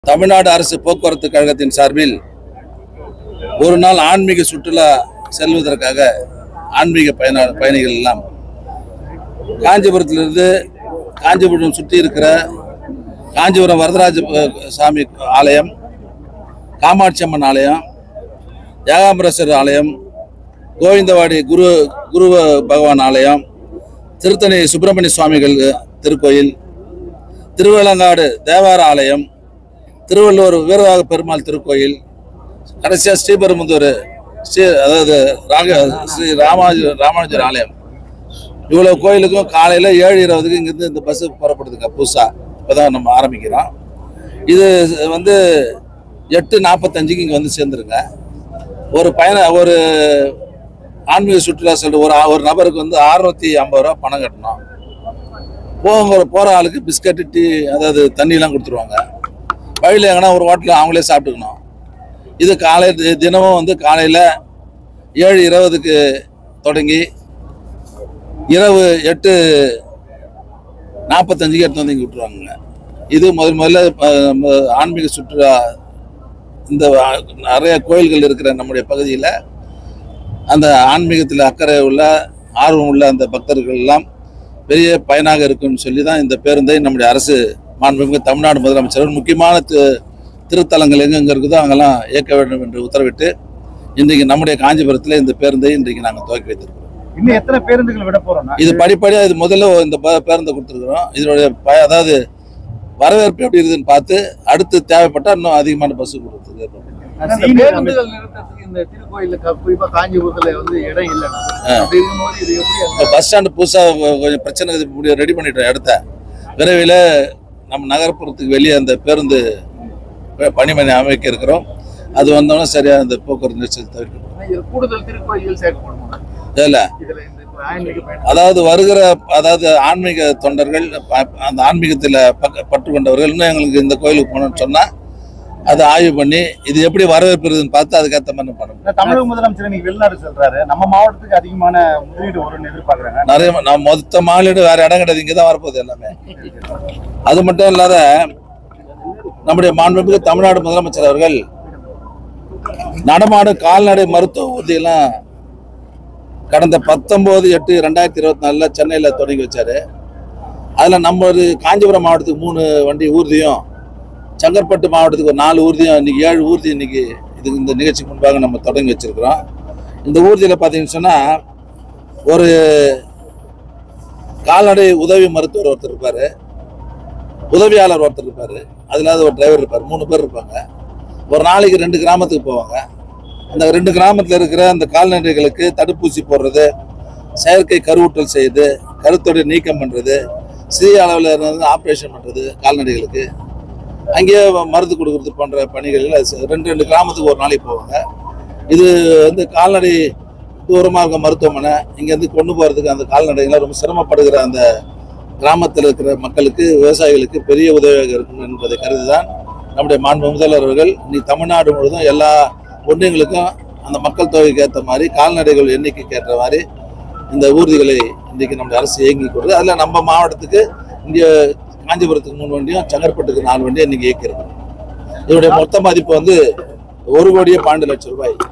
தமிழ்நாடு அரசு போக்குவரத்து கழகத்தின் சார்பில் ஒரு நாள் ஆன்மீக சுற்றுலா செல்வதற்காக ஆன்மீக பயணிகள் எல்லாம் காஞ்சிபுரத்திலிருந்து காஞ்சிபுரம் சுற்றி இருக்கிற காஞ்சிபுரம் வரதராஜ சாமி ஆலயம், காமாட்சி அம்மன் ஆலயம், ஏகாம்பரேஸ்வரர் ஆலயம், கோவிந்தவாடி குரு பகவான் ஆலயம், திருத்தணி சுப்பிரமணிய சுவாமிகள் திருக்கோயில், திருவேலங்காடு தேவார ஆலயம், திருவள்ளூர் வீரராக பெருமாள் திருக்கோயில், கடைசியாக ஸ்ரீபெரும்புதூர் அதாவது ஸ்ரீ ராமானுஜர் ஆலயம். இவ்வளோ கோயிலுக்கும் காலையில் 7:20 இங்கேருந்து இந்த பஸ்ஸு புறப்படுதுங்க. புதுசாக இப்போ தான் நம்ம ஆரம்பிக்கிறோம். இது வந்து 8:45 இங்கே வந்து சேர்ந்துருங்க. ஒரு ஆன்மீக சுற்றுலா சென்று ஒரு நபருக்கு வந்து 650 ரூபா பணம் கட்டணும். போகிற ஆளுக்கு பிஸ்கட்டு, டீ, அதாவது தண்ணியெலாம் கொடுத்துருவாங்க. வழியில் எங்கன்னா ஒரு ஹோட்டலில் அவங்களே சாப்பிட்டுக்கணும். இது தினமும் வந்து காலையில் 7:20 தொடங்கி இரவு 8:45 எடுத்து வந்து இங்கே விட்டுருவாங்க. இது முதல்ல ஆன்மீக சுற்றுலா இந்த நிறைய கோயில்கள் இருக்கிற நம்முடைய பகுதியில் அந்த ஆன்மீகத்தில் அக்கறை உள்ள ஆர்வம் உள்ள அந்த பக்தர்கள் எல்லாம் பெரிய பயனாக இருக்குன்னு சொல்லி தான் இந்த பேருந்தை நம்முடைய அரசு மாண்புமிகு தமிழ்நாடு முதலமைச்சர் முக்கியமான திருத்தலங்கள் எங்கெங்கே இருக்குதோ அங்கெல்லாம் இயக்க வேண்டும் என்று உத்தரவிட்டு இன்றைக்கு நம்முடைய காஞ்சிபுரத்தில் இந்த பேருந்தை இன்றைக்கு நாங்கள் துவக்கி வைத்திருக்கிறோம். இன்னும் எத்தனை பேருந்துகள் விட போறோம்? இது படிப்படியாக இது முதல்ல இந்த பேருந்தை கொடுத்துருக்குறோம். இதனுடைய அதாவது வரவேற்பு எப்படி இருக்குதுன்னு பார்த்து அடுத்து தேவைப்பட்டால் இன்னும் அதிகமான பஸ் கொடுத்துருக்கோம். பஸ் ஸ்டாண்டு புதுசாக கொஞ்சம் பிரச்சனை ரெடி பண்ணிட்டோம். இடத்த விரைவில் நம்ம நகர்ப்புறத்துக்கு வெளியே அந்த பேருந்து பணிமனை அமைக்க இருக்கிறோம். அது வந்தோம்னா சரியாக அந்த போக்குவரத்து நெரிசல் தவிர்க்கணும். கூடுதல் திருக்கோயில்கள் சேர்க்கப்படும். அதாவது அதாவது ஆன்மீக தொண்டர்கள் அந்த ஆன்மீகத்தில் பற்று கொண்டவர்கள் இன்னும் எங்களுக்கு இந்த கோயிலுக்கு போகணும்னு சொன்னா அதை ஆய்வு பண்ணி இது எப்படி வரவேற்புன்னு பார்த்து அதுக்கேற்ற மாதிரி பண்ணணும். தமிழக முதலமைச்சர் இன்னைக்கு வெளிநாடு சொல்றாரு. நம்ம மாவட்டத்துக்கு அதிகமான முதலீடு வரும்னு எதிர்பார்க்குறாங்க. நிறைய மொத்த மாநிலம் வேற இடம் கிடையாது, இங்கே தான் வரப்போகுது எல்லாமே. அது மட்டும் இல்லாத நம்முடைய மாண்புமிகு தமிழ்நாடு முதலமைச்சர் அவர்கள் நடமாடும் கால்நடை மருத்துவ ஊர்தியெல்லாம் கடந்த 19/8/2024 சென்னையில் தொடங்கி வச்சாரு. அதில் நம்ம காஞ்சிபுரம் மாவட்டத்துக்கு 3 வண்டி ஊர்தியும், செங்கற்பட்டு மாவட்டத்துக்கு ஒரு 4 ஊர்தியும், இன்னைக்கு 7 ஊர்தி இன்னைக்கு இந்த நிகழ்ச்சிக்கு முன்பாக நம்ம தொடங்கி வச்சிருக்கிறோம். இந்த ஊர்தியில் பார்த்தீங்கன்னு சொன்னால் ஒரு கால்நடை உதவி மருத்துவர் ஒருத்தர் இருப்பார், உதவியாளர் ஒருத்தர் இருப்பார், அதில் ஒரு டிரைவர் இருப்பார். 3 பேர் இருப்பாங்க. ஒரு நாளைக்கு 2 கிராமத்துக்கு போவாங்க. அந்த 2 கிராமத்தில் இருக்கிற அந்த கால்நடைகளுக்கு தடுப்பூசி போடுறது, செயற்கை கருவூட்டல் செய்யுது, கருத்தொடை நீக்கம் பண்ணுறது, சிறிய அளவில் இருந்து ஆப்ரேஷன் பண்ணுறது, கால்நடைகளுக்கு அங்கேயே மருந்து கொடுக்குறது போன்ற பணிகளில் 2 கிராமத்துக்கு ஒரு நாளைக்கு போவாங்க. இது வந்து கால்நடை தூரமாக இருக்க மருத்துவமனை இங்கேருந்து கொண்டு போகிறதுக்கு அந்த கால்நடைகளை ரொம்ப சிரமப்படுகிற அந்த கிராமத்தில் இருக்கிற மக்களுக்கு, விவசாயிகளுக்கு பெரிய உதவியாக இருக்கும் என்பதை கருதி தான் நம்முடைய மாண்பு முதல்வர்கள் இன்னைக்கு தமிழ்நாடு முழுவதும் எல்லா ஒன்றியங்களுக்கும் அந்த மக்கள் தொகைக்கு ஏற்ற மாதிரி கால்நடைகள் எண்ணிக்கைக்கு ஏற்ற மாதிரி இந்த ஊர்திகளை இன்றைக்கு நம்முடைய அரசு இயங்கி கொடுக்குது. அதில் நம்ம மாவட்டத்துக்கு இங்கே காஞ்சிபுரத்துக்கு 3 வண்டியும், செங்கற்பட்டுக்கு 4 வண்டியும் இன்னைக்கு இயக்கியிருக்கோம். இதனுடைய மொத்த மதிப்பு வந்து 1,12,00,000 ரூபாய்.